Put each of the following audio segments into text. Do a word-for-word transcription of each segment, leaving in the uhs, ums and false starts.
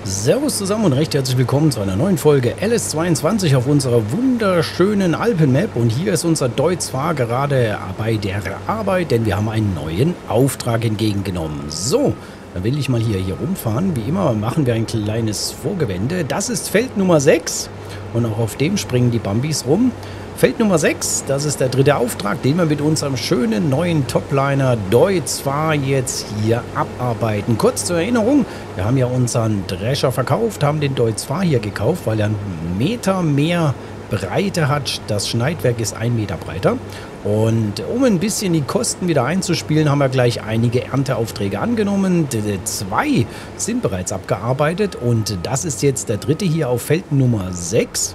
Servus zusammen und recht herzlich willkommen zu einer neuen Folge L S zweiundzwanzig auf unserer wunderschönen Alpenmap. Und hier ist unser Deutz-Fahr gerade bei der Arbeit, denn wir haben einen neuen Auftrag entgegengenommen. So, dann will ich mal hier, hier rumfahren. Wie immer machen wir ein kleines Vorgewende. Das ist Feld Nummer sechs und auch auf dem springen die Bambis rum. Feld Nummer sechs, das ist der dritte Auftrag, den wir mit unserem schönen neuen Topliner Deutz-Fahr jetzt hier abarbeiten. Kurz zur Erinnerung, wir haben ja unseren Drescher verkauft, haben den Deutz-Fahr hier gekauft, weil er einen Meter mehr Breite hat. Das Schneidwerk ist ein Meter breiter. Und um ein bisschen die Kosten wieder einzuspielen, haben wir gleich einige Ernteaufträge angenommen. Zwei sind bereits abgearbeitet und das ist jetzt der dritte hier auf Feld Nummer sechs.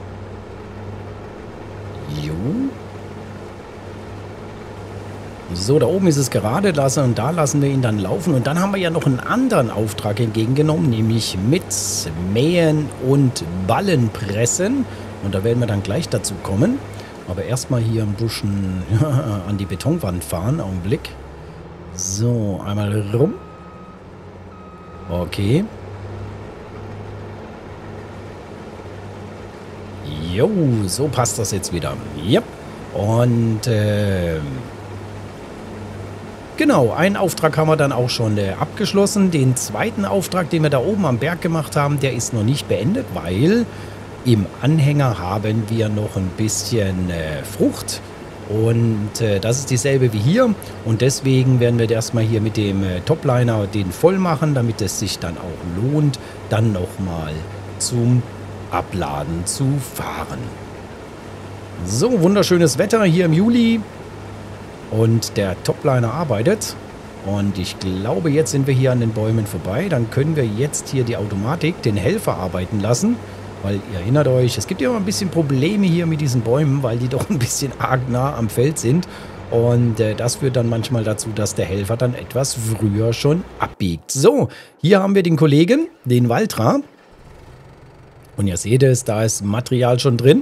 Jo. So, da oben ist es gerade lassen und da lassen wir ihn dann laufen. Und dann haben wir ja noch einen anderen Auftrag entgegengenommen, nämlich mit Mähen und Ballenpressen. Und da werden wir dann gleich dazu kommen. Aber erstmal hier ein bisschen an die Betonwand fahren. Augenblick. So, einmal rum. Okay. Jo, so passt das jetzt wieder. Ja. Und äh, genau, einen Auftrag haben wir dann auch schon äh, abgeschlossen. Den zweiten Auftrag, den wir da oben am Berg gemacht haben, der ist noch nicht beendet, weil im Anhänger haben wir noch ein bisschen äh, Frucht. Und äh, das ist dieselbe wie hier. Und deswegen werden wir erstmal hier mit dem äh, Topliner den voll machen, damit es sich dann auch lohnt, dann nochmal zum Abladen zu fahren. So, wunderschönes Wetter hier im Juli und der Topliner arbeitet und ich glaube, jetzt sind wir hier an den Bäumen vorbei. Dann können wir jetzt hier die Automatik, den Helfer arbeiten lassen, weil ihr erinnert euch, es gibt ja immer ein bisschen Probleme hier mit diesen Bäumen, weil die doch ein bisschen arg nah am Feld sind und äh, das führt dann manchmal dazu, dass der Helfer dann etwas früher schon abbiegt. So, hier haben wir den Kollegen, den Waltra. Und ihr seht es, da ist Material schon drin.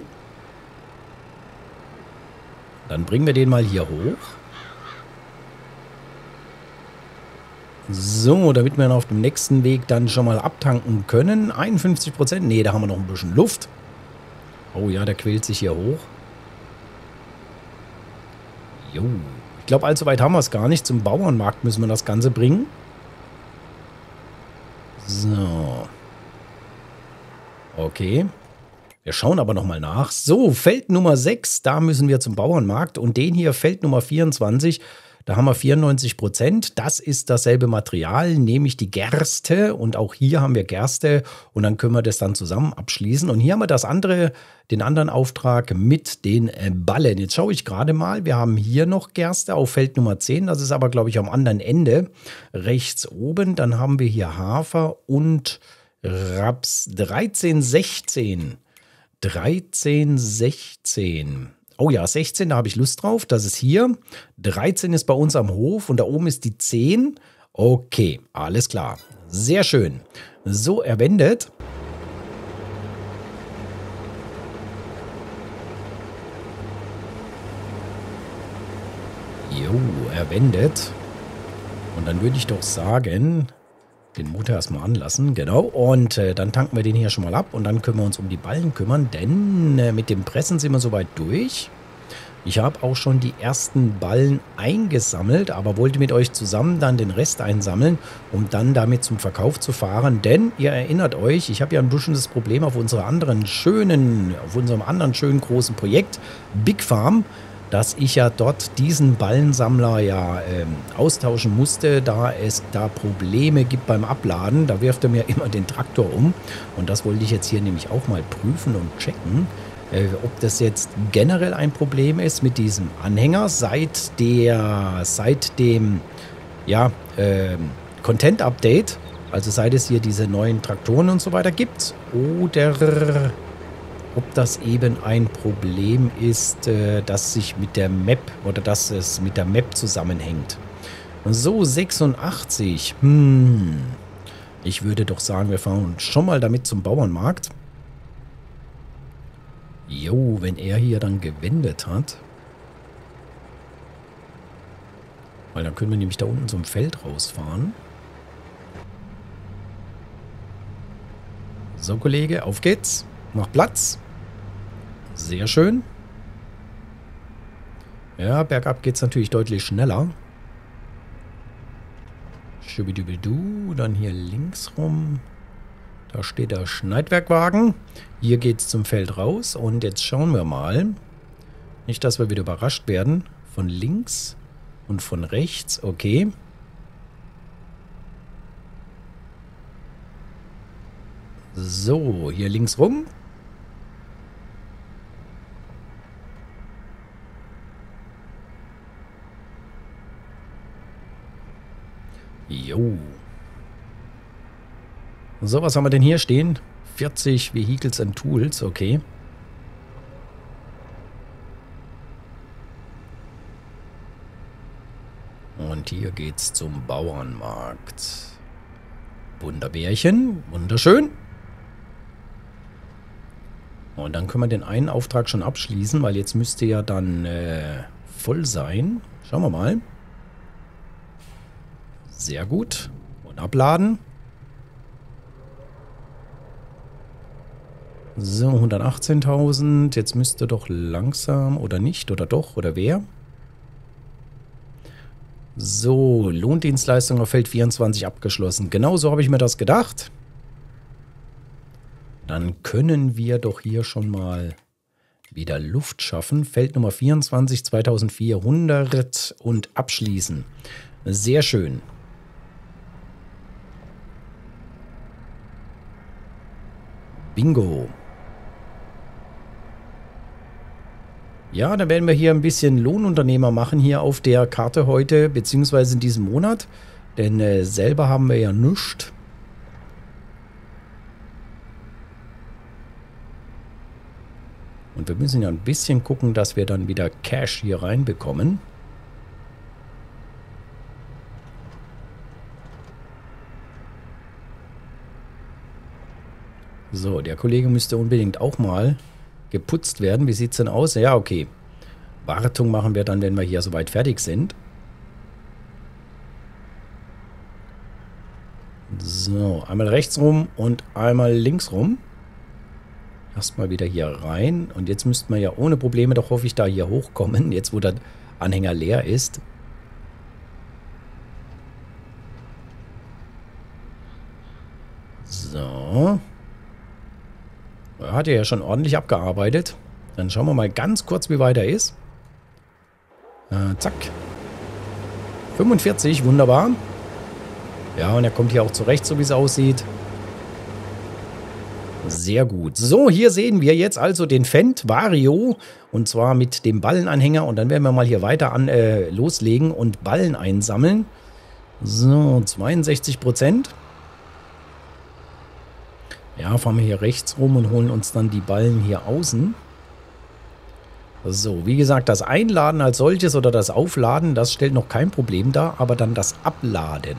Dann bringen wir den mal hier hoch. So, damit wir auf dem nächsten Weg dann schon mal abtanken können. einundfünfzig Prozent. Ne, da haben wir noch ein bisschen Luft. Oh ja, der quält sich hier hoch. Jo. Ich glaube, allzu weit haben wir es gar nicht. Zum Bauernmarkt müssen wir das Ganze bringen. So. Okay. Wir schauen aber nochmal nach. So, Feld Nummer sechs, da müssen wir zum Bauernmarkt. Und den hier, Feld Nummer vierundzwanzig, da haben wir vierundneunzig Prozent. Das ist dasselbe Material, nämlich die Gerste. Und auch hier haben wir Gerste. Und dann können wir das dann zusammen abschließen. Und hier haben wir das andere, den anderen Auftrag mit den Ballen. Jetzt schaue ich gerade mal. Wir haben hier noch Gerste auf Feld Nummer zehn. Das ist aber, glaube ich, am anderen Ende. Rechts oben. Dann haben wir hier Hafer und Raps. dreizehn, sechzehn. dreizehn, sechzehn. Oh ja, sechzehn, da habe ich Lust drauf. Das ist hier. dreizehn ist bei uns am Hof und da oben ist die zehn. Okay, alles klar. Sehr schön. So, er wendet. Jo, er wendet. Und dann würde ich doch sagen, den Motor erstmal anlassen, genau. Und äh, dann tanken wir den hier schon mal ab und dann können wir uns um die Ballen kümmern, denn äh, mit dem Pressen sind wir soweit durch. Ich habe auch schon die ersten Ballen eingesammelt, aber wollte mit euch zusammen dann den Rest einsammeln, um dann damit zum Verkauf zu fahren. Denn ihr erinnert euch, ich habe ja ein bisschen das Problem auf unserer anderen schönen, auf unserem anderen schönen großen Projekt, Big Farm, dass ich ja dort diesen Ballensammler ja ähm, austauschen musste, da es da Probleme gibt beim Abladen. Da wirft er mir immer den Traktor um. Und das wollte ich jetzt hier nämlich auch mal prüfen und checken, äh, ob das jetzt generell ein Problem ist mit diesem Anhänger seit der, seit dem, ja, äh, Content-Update, also seit es hier diese neuen Traktoren und so weiter gibt, oder ob das eben ein Problem ist, äh, das sich mit der Map oder dass es mit der Map zusammenhängt. So, sechsundachtzig. Hm. Ich würde doch sagen, wir fahren schon mal damit zum Bauernmarkt. Jo, wenn er hier dann gewendet hat. Weil dann können wir nämlich da unten zum Feld rausfahren. So, Kollege, auf geht's. Mach Platz. Sehr schön. Ja, bergab geht's natürlich deutlich schneller. Schubidubidu, dann hier links rum. Da steht der Schneidwerkwagen. Hier geht's zum Feld raus. Und jetzt schauen wir mal. Nicht, dass wir wieder überrascht werden. Von links und von rechts. Okay. So, hier links rum. Jo. So, was haben wir denn hier stehen? vierzig Vehicles and Tools, okay. Und hier geht's zum Bauernmarkt. Wunderbärchen, wunderschön. Und dann können wir den einen Auftrag schon abschließen, weil jetzt müsste ja dann äh, voll sein. Schauen wir mal. Sehr gut. Und abladen. So, hundertachtzehntausend. Jetzt müsste doch langsam oder nicht oder doch oder wer? So, Lohndienstleistung auf Feld vierundzwanzig abgeschlossen. Genau so habe ich mir das gedacht. Dann können wir doch hier schon mal wieder Luft schaffen. Feld Nummer vierundzwanzig, zweitausendvierhundert und abschließen. Sehr schön. Bingo. Ja, dann werden wir hier ein bisschen Lohnunternehmer machen hier auf der Karte heute, beziehungsweise in diesem Monat. Denn äh, selber haben wir ja nichts. Und wir müssen ja ein bisschen gucken, dass wir dann wieder Cash hier reinbekommen. So, der Kollege müsste unbedingt auch mal geputzt werden. Wie sieht es denn aus? Ja, okay. Wartung machen wir dann, wenn wir hier soweit fertig sind. So, einmal rechts rum und einmal links rum. Erstmal wieder hier rein. Und jetzt müssten wir ja ohne Probleme, doch hoffe ich, da hier hochkommen. Jetzt, wo der Anhänger leer ist. So. Er hat ja schon ordentlich abgearbeitet. Dann schauen wir mal ganz kurz, wie weit er ist. Äh, zack. fünfundvierzig, wunderbar. Ja, und er kommt hier auch zurecht, so wie es aussieht. Sehr gut. So, hier sehen wir jetzt also den Fendt Vario. Und zwar mit dem Ballenanhänger. Und dann werden wir mal hier weiter an, äh, loslegen und Ballen einsammeln. So, zweiundsechzig Prozent. Ja, fahren wir hier rechts rum und holen uns dann die Ballen hier außen. So, wie gesagt, das Einladen als solches oder das Aufladen, das stellt noch kein Problem dar, aber dann das Abladen.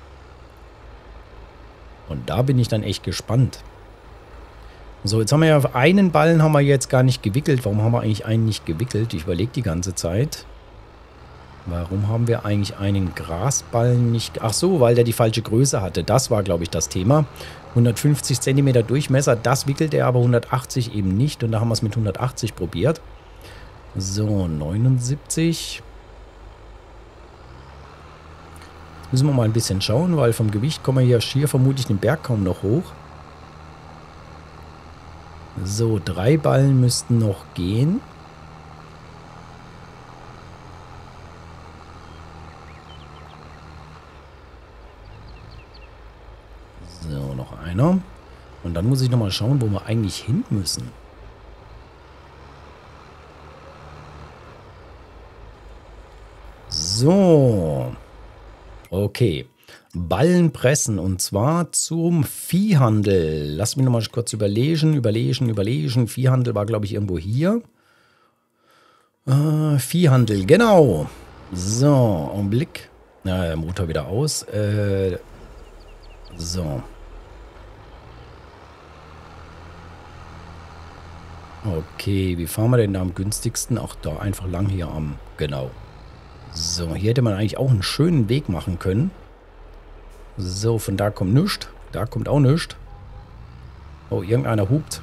Und da bin ich dann echt gespannt. So, jetzt haben wir ja einen Ballen haben wir jetzt gar nicht gewickelt. Warum haben wir eigentlich einen nicht gewickelt? Ich überlege die ganze Zeit. Warum haben wir eigentlich einen Grasballen nicht... Ach so, weil der die falsche Größe hatte. Das war, glaube ich, das Thema. hundertfünfzig Zentimeter Durchmesser, das wickelt er, aber hundertachtzig eben nicht. Und da haben wir es mit hundertachtzig probiert. So, neunundsiebzig. Jetzt müssen wir mal ein bisschen schauen, weil vom Gewicht kommen wir hier schier vermutlich den Berg kaum noch hoch. So, drei Ballen müssten noch gehen. So, noch einer. Und dann muss ich nochmal schauen, wo wir eigentlich hin müssen. So. Okay. Ballen pressen und zwar zum Viehhandel. Lass mich nochmal kurz überlegen, überlegen, überlegen. Viehhandel war, glaube ich, irgendwo hier. Äh, Viehhandel, genau. So, Augenblick. Na, der Motor wieder aus. Äh, so. Okay, wie fahren wir denn da am günstigsten? Ach, da einfach lang hier am, genau. So, hier hätte man eigentlich auch einen schönen Weg machen können. So, von da kommt nichts. Da kommt auch nichts. Oh, irgendeiner hupt.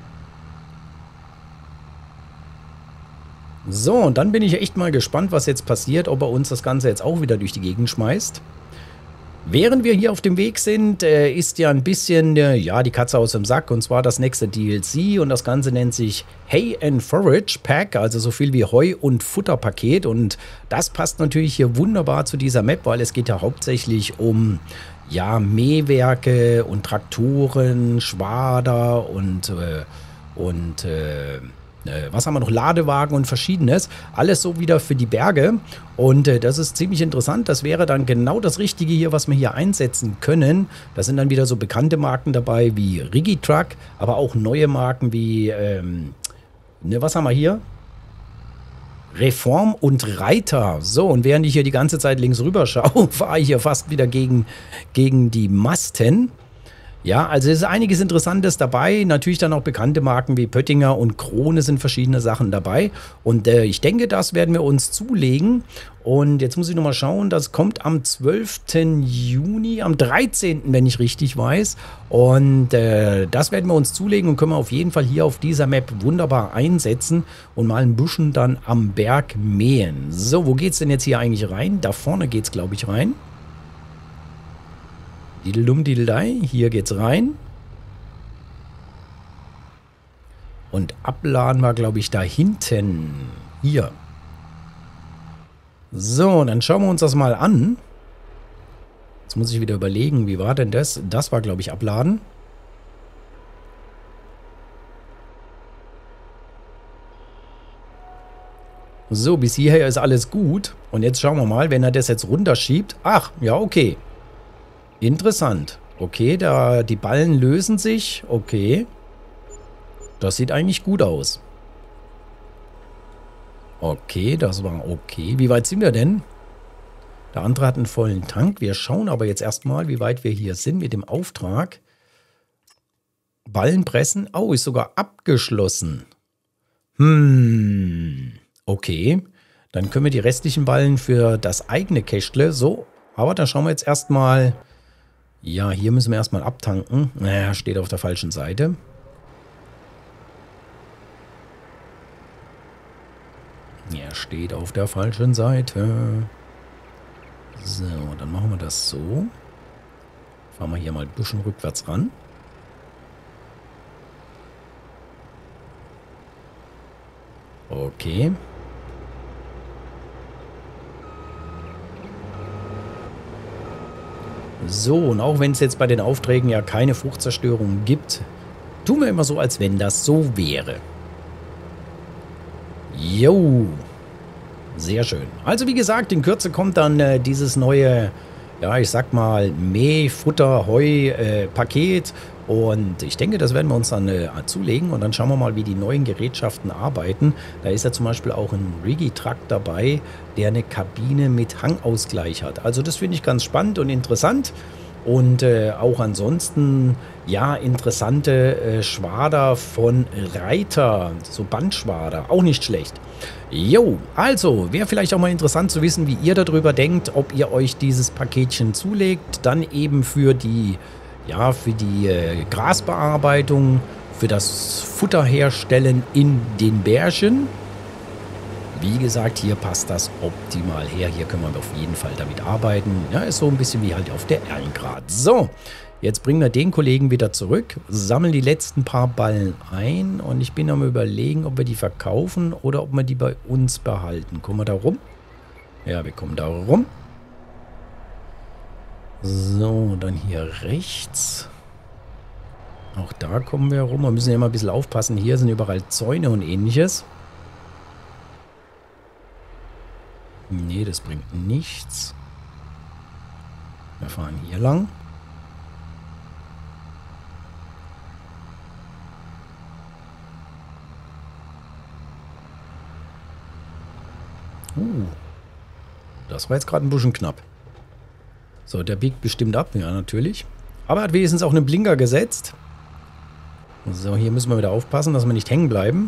So, und dann bin ich echt mal gespannt, was jetzt passiert, ob er uns das Ganze jetzt auch wieder durch die Gegend schmeißt. Während wir hier auf dem Weg sind, äh, ist ja ein bisschen, äh, ja, die Katze aus dem Sack. Und zwar das nächste D L C. Und das Ganze nennt sich Hay and Forage Pack. Also so viel wie Heu- und Futterpaket. Und das passt natürlich hier wunderbar zu dieser Map, weil es geht ja hauptsächlich um, ja, Mähwerke und Traktoren, Schwader und, äh, und, äh, was haben wir noch? Ladewagen und Verschiedenes. Alles so wieder für die Berge. Und äh, das ist ziemlich interessant. Das wäre dann genau das Richtige hier, was wir hier einsetzen können. Da sind dann wieder so bekannte Marken dabei wie Rigitruck, aber auch neue Marken wie, ähm, ne, was haben wir hier? Reform und Reiter. So, und während ich hier die ganze Zeit links rüber schaue, fahre ich hier fast wieder gegen, gegen die Masten. Ja, also es ist einiges Interessantes dabei. Natürlich dann auch bekannte Marken wie Pöttinger und Krone sind verschiedene Sachen dabei. Und äh, ich denke, das werden wir uns zulegen. Und jetzt muss ich nochmal schauen, das kommt am zwölften Juni, am dreizehnten, wenn ich richtig weiß. Und äh, das werden wir uns zulegen und können wir auf jeden Fall hier auf dieser Map wunderbar einsetzen und mal ein bisschen dann am Berg mähen. So, wo geht's denn jetzt hier eigentlich rein? Da vorne geht's, glaube ich, rein. Dideldum, Dideldei, hier geht's rein. Und abladen wir, glaube ich, da hinten. Hier. So, dann schauen wir uns das mal an. Jetzt muss ich wieder überlegen, wie war denn das? Das war, glaube ich, abladen. So, bis hierher ist alles gut. Und jetzt schauen wir mal, wenn er das jetzt runterschiebt. Ach, ja, okay. Interessant. Okay, da die Ballen lösen sich. Okay. Das sieht eigentlich gut aus. Okay, das war okay. Wie weit sind wir denn? Der andere hat einen vollen Tank. Wir schauen aber jetzt erstmal, wie weit wir hier sind mit dem Auftrag. Ballen pressen. Oh, ist sogar abgeschlossen. Hm. Okay. Dann können wir die restlichen Ballen für das eigene Kästle. So. Aber da schauen wir jetzt erstmal. Ja, hier müssen wir erstmal abtanken. Naja, steht auf der falschen Seite. Er steht auf der falschen Seite. So, dann machen wir das so. Fahren wir hier mal ein bisschen rückwärts ran. Okay. So, und auch wenn es jetzt bei den Aufträgen ja keine Fruchtzerstörung gibt, tun wir immer so, als wenn das so wäre. Jo. Sehr schön. Also wie gesagt, in Kürze kommt dann äh, dieses neue, ja, ich sag mal, Mäh-, Futter-, Heu-Paket. Und ich denke, das werden wir uns dann äh, zulegen. Und dann schauen wir mal, wie die neuen Gerätschaften arbeiten. Da ist ja zum Beispiel auch ein Rigitruck dabei, der eine Kabine mit Hangausgleich hat. Also das finde ich ganz spannend und interessant. Und äh, auch ansonsten, ja, interessante äh, Schwader von Reiter, so Bandschwader, auch nicht schlecht. Jo, also, wäre vielleicht auch mal interessant zu wissen, wie ihr darüber denkt, ob ihr euch dieses Paketchen zulegt, dann eben für die, ja, für die äh, Grasbearbeitung, für das Futterherstellen in den Bärchen. Wie gesagt, hier passt das optimal her. Hier können wir auf jeden Fall damit arbeiten. Ja, ist so ein bisschen wie halt auf der Erlengrad. So, jetzt bringen wir den Kollegen wieder zurück, sammeln die letzten paar Ballen ein und ich bin am Überlegen, ob wir die verkaufen oder ob wir die bei uns behalten. Kommen wir da rum? Ja, wir kommen da rum. So, dann hier rechts. Auch da kommen wir rum. Wir müssen ja immer ein bisschen aufpassen. Hier sind überall Zäune und ähnliches. Nee, das bringt nichts. Wir fahren hier lang. Uh, das war jetzt gerade ein bisschen knapp. So, der biegt bestimmt ab. Ja, natürlich. Aber er hat wenigstens auch einen Blinker gesetzt. So, hier müssen wir wieder aufpassen, dass wir nicht hängen bleiben.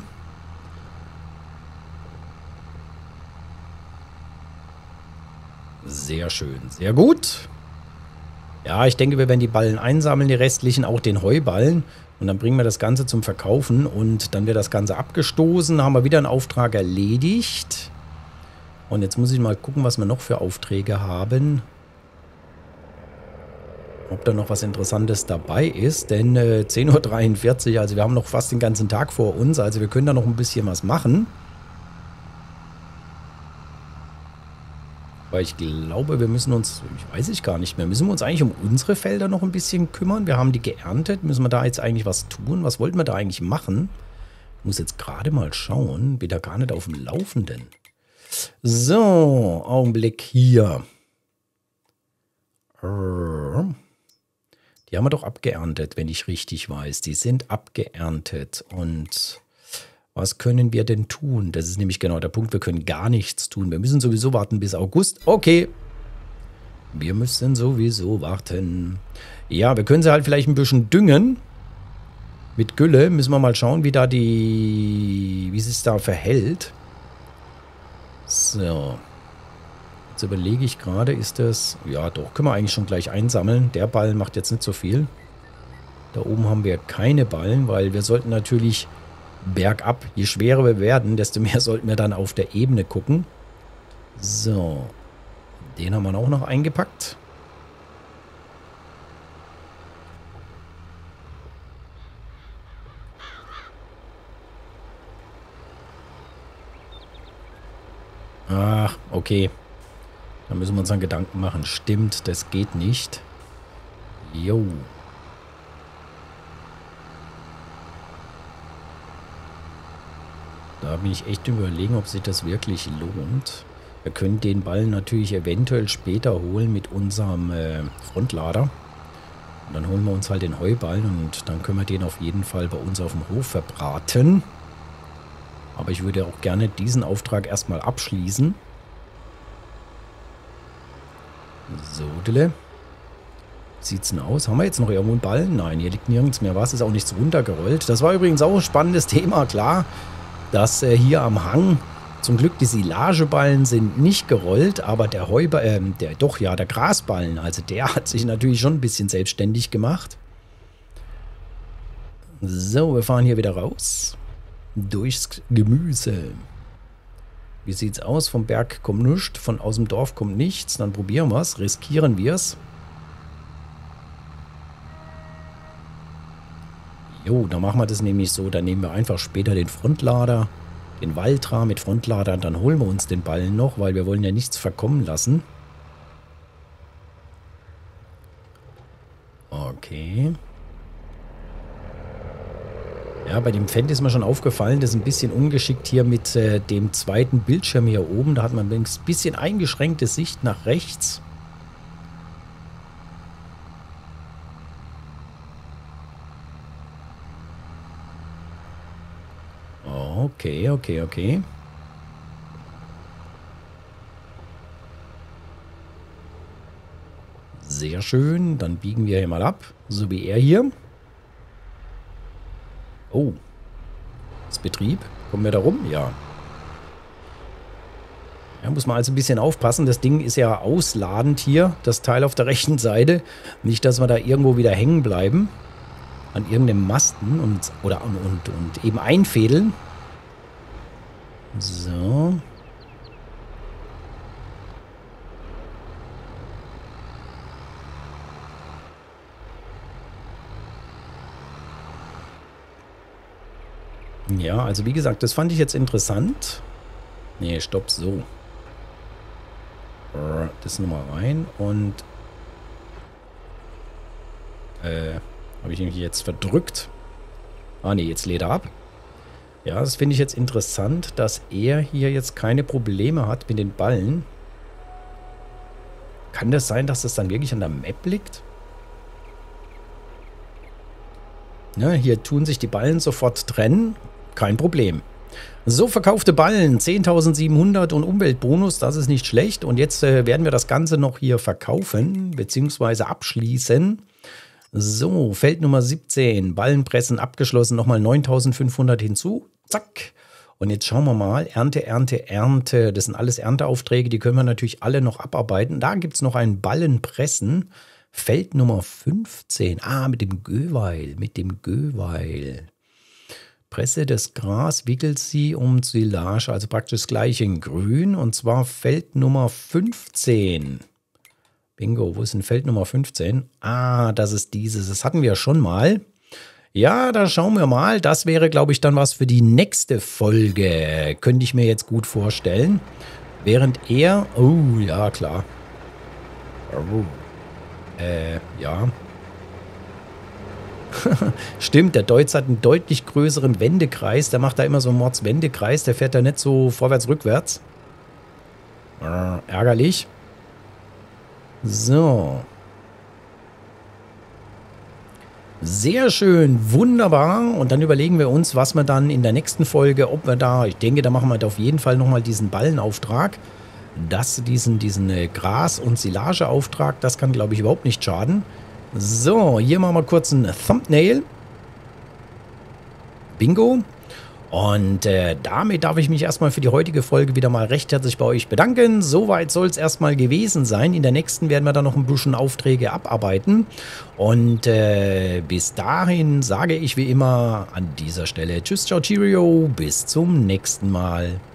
Sehr schön, sehr gut. Ja, ich denke, wir werden die Ballen einsammeln, die restlichen, auch den Heuballen. Und dann bringen wir das Ganze zum Verkaufen und dann wird das Ganze abgestoßen. Haben wir wieder einen Auftrag erledigt. Und jetzt muss ich mal gucken, was wir noch für Aufträge haben. Ob da noch was Interessantes dabei ist. Denn äh, zehn Uhr dreiundvierzig, also wir haben noch fast den ganzen Tag vor uns. Also wir können da noch ein bisschen was machen. Weil ich glaube, wir müssen uns, ich weiß ich gar nicht mehr, müssen wir uns eigentlich um unsere Felder noch ein bisschen kümmern? Wir haben die geerntet, müssen wir da jetzt eigentlich was tun? Was wollten wir da eigentlich machen? Ich muss jetzt gerade mal schauen, bin da gar nicht auf dem Laufenden. So, Augenblick hier. Die haben wir doch abgeerntet, wenn ich richtig weiß. Die sind abgeerntet und... Was können wir denn tun? Das ist nämlich genau der Punkt. Wir können gar nichts tun. Wir müssen sowieso warten bis August. Okay. Wir müssen sowieso warten. Ja, wir können sie halt vielleicht ein bisschen düngen. Mit Gülle müssen wir mal schauen, wie da die... wie es sich da verhält. So. Jetzt überlege ich gerade, ist das... Ja, doch, können wir eigentlich schon gleich einsammeln. Der Ball macht jetzt nicht so viel. Da oben haben wir keine Ballen, weil wir sollten natürlich... bergab. Je schwerer wir werden, desto mehr sollten wir dann auf der Ebene gucken. So. Den haben wir auch noch eingepackt. Ach, okay. Da müssen wir uns dann Gedanken machen. Stimmt, das geht nicht. Jo. Da bin ich echt überlegen, ob sich das wirklich lohnt. Wir können den Ball natürlich eventuell später holen mit unserem äh, Frontlader. Und dann holen wir uns halt den Heuballen und dann können wir den auf jeden Fall bei uns auf dem Hof verbraten. Aber ich würde auch gerne diesen Auftrag erstmal abschließen. So, Dille. Wie sieht's denn aus? Haben wir jetzt noch irgendwo einen Ball? Nein, hier liegt nirgends mehr was. Ist auch nichts runtergerollt. Das war übrigens auch ein spannendes Thema, klar. Dass äh, hier am Hang zum Glück die Silageballen sind nicht gerollt, aber der Heuballen, äh, der doch ja, der Grasballen, also der hat sich natürlich schon ein bisschen selbstständig gemacht. So, wir fahren hier wieder raus. Durchs Gemüse. Wie sieht's aus? Vom Berg kommt nichts, von aus dem Dorf kommt nichts. Dann probieren wir es, riskieren wir es. Jo, dann machen wir das nämlich so, dann nehmen wir einfach später den Frontlader, den Valtra mit Frontlader, dann holen wir uns den Ballen noch, weil wir wollen ja nichts verkommen lassen. Okay. Ja, bei dem Fendt ist mir schon aufgefallen, das ist ein bisschen ungeschickt hier mit äh, dem zweiten Bildschirm hier oben. Da hat man ein bisschen eingeschränkte Sicht nach rechts. Okay, okay, okay. Sehr schön. Dann biegen wir hier mal ab. So wie er hier. Oh. Das Betrieb. Kommen wir da rum? Ja. Ja, muss man also ein bisschen aufpassen. Das Ding ist ja ausladend hier. Das Teil auf der rechten Seite. Nicht, dass wir da irgendwo wieder hängen bleiben. An irgendeinem Masten und, oder, und, und, und eben einfädeln. So. Ja, also wie gesagt, das fand ich jetzt interessant. Nee, stopp, so. Das nochmal rein und äh, habe ich mich jetzt verdrückt. Ah nee, jetzt lädt er ab. Ja, das finde ich jetzt interessant, dass er hier jetzt keine Probleme hat mit den Ballen. Kann das sein, dass das dann wirklich an der Map liegt? Ja, hier tun sich die Ballen sofort trennen. Kein Problem. So, verkaufte Ballen, zehntausendsiebenhundert und Umweltbonus, das ist nicht schlecht. Und jetzt äh, werden wir das Ganze noch hier verkaufen, beziehungsweise abschließen. So, Feld Nummer siebzehn, Ballenpressen abgeschlossen, nochmal neuntausendfünfhundert hinzu. Zack. Und jetzt schauen wir mal, Ernte, Ernte, Ernte. Das sind alles Ernteaufträge, die können wir natürlich alle noch abarbeiten. Da gibt es noch einen Ballenpressen. Feld Nummer fünfzehn. Ah, mit dem Göweil, mit dem Göweil. Presse das Gras, wickelt sie um Silage, also praktisch das gleiche in grün. Und zwar Feld Nummer fünfzehn. Bingo, wo ist denn Feld Nummer fünfzehn? Ah, das ist dieses, das hatten wir ja schon mal. Ja, da schauen wir mal. Das wäre, glaube ich, dann was für die nächste Folge. Könnte ich mir jetzt gut vorstellen. Während er... Oh, ja, klar. Oh. Äh, ja. Stimmt, der Deutz hat einen deutlich größeren Wendekreis. Der macht da immer so einen Mordswendekreis. Der fährt da nicht so vorwärts, rückwärts. Äh, ärgerlich. So. Sehr schön, wunderbar. Und dann überlegen wir uns, was wir dann in der nächsten Folge, ob wir da, ich denke, da machen wir auf jeden Fall nochmal diesen Ballenauftrag. Das, diesen, diesen Gras- und Silageauftrag, das kann, glaube ich, überhaupt nicht schaden. So, hier machen wir kurz ein Thumbnail. Bingo. Und äh, damit darf ich mich erstmal für die heutige Folge wieder mal recht herzlich bei euch bedanken. Soweit soll es erstmal gewesen sein. In der nächsten werden wir dann noch ein bisschen Aufträge abarbeiten. Und äh, bis dahin sage ich wie immer an dieser Stelle Tschüss, ciao, cheerio, bis zum nächsten Mal.